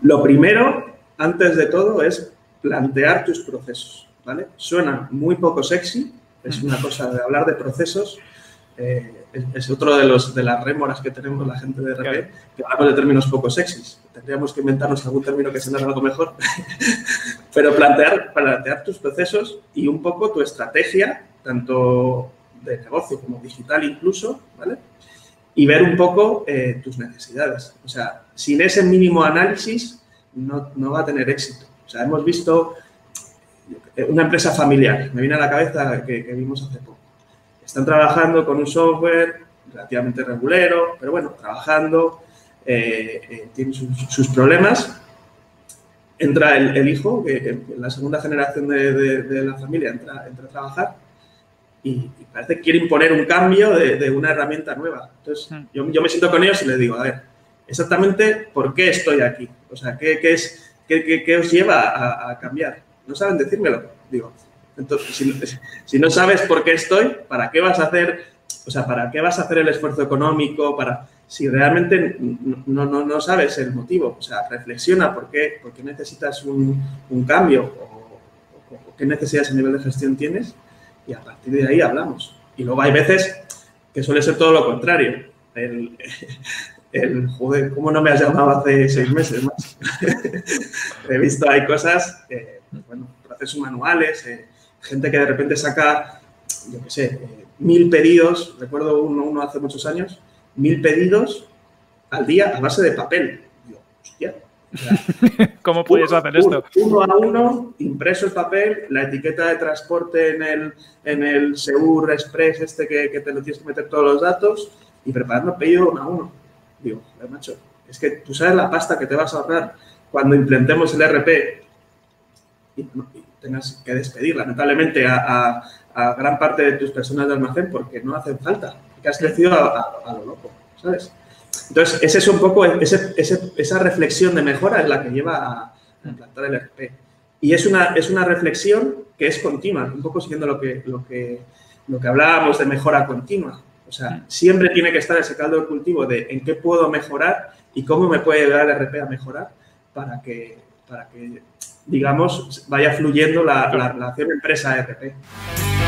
Lo primero, antes de todo, es plantear tus procesos, ¿vale? Suena muy poco sexy, es una cosa de hablar de procesos, es otro de las rémoras que tenemos la gente de RP, claro, que hablamos de términos poco sexys. Tendríamos que inventarnos algún término que suene algo mejor. Pero plantear tus procesos y un poco tu estrategia, tanto de negocio como digital incluso, ¿vale? Y ver un poco tus necesidades. O sea, sin ese mínimo análisis no va a tener éxito. O sea, hemos visto una empresa familiar, me viene a la cabeza que vimos hace poco. Están trabajando con un software relativamente regulero, pero bueno, trabajando, tienen sus problemas. Entra el hijo, que en la segunda generación de la familia entra a trabajar y parece que quiere imponer un cambio de una herramienta nueva. Entonces, yo me siento con ellos y les digo, a ver, exactamente por qué estoy aquí. O sea, ¿qué os lleva a cambiar? ¿No saben decírmelo? Digo, entonces, si no sabes por qué estoy, ¿para qué vas a hacer? O sea, ¿para qué vas a hacer el esfuerzo económico? Si realmente no sabes el motivo. O sea, reflexiona por qué necesitas un cambio o qué necesidades a nivel de gestión tienes y a partir de ahí hablamos. Y luego hay veces que suele ser todo lo contrario. Joder, ¿cómo no me has llamado hace 6 meses más? He visto, hay cosas, bueno, procesos manuales, gente que de repente saca, yo qué sé, 1000 pedidos, recuerdo uno hace muchos años, 1000 pedidos al día a base de papel. Digo, hostia. O sea, ¿cómo puedes hacer esto? Uno a uno, impreso el papel, la etiqueta de transporte en el Seur Express que te lo tienes que meter todos los datos y preparando el pedido uno a uno. Digo, joder, macho, es que tú sabes la pasta que te vas a ahorrar cuando implementemos el RP y tengas que despedir, lamentablemente, a gran parte de tus personas de almacén porque no hacen falta, porque has crecido a lo loco, ¿sabes? Entonces, ese es un poco, esa reflexión de mejora es la que lleva a implantar el RP. Y es una reflexión que es continua, un poco siguiendo lo que hablábamos de mejora continua. O sea, siempre tiene que estar ese caldo de cultivo de en qué puedo mejorar y cómo me puede ayudar el RP a mejorar para que digamos, vaya fluyendo la relación empresa-RP.